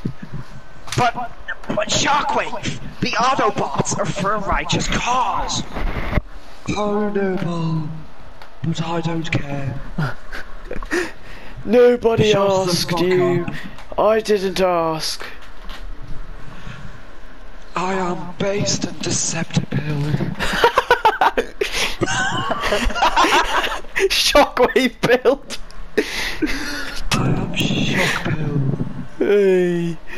But Shockwave, the Autobots are for a righteous cause. Oh no, Paul. But I don't care. Nobody Shut the asked fuck you. up. I didn't ask. I am based and Deceptipilled. Shockwave build. I am Shockpilled. Hey.